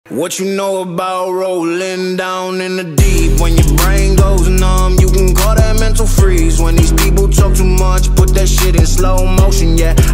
What you know about rolling down in the deep? When your brain goes numb, you can call that mental freeze. When these people talk too much, put that shit in slow motion, yeah.